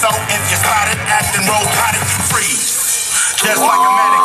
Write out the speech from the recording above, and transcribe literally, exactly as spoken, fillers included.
So if you spot it, acting robotic, freeze. Just like a man.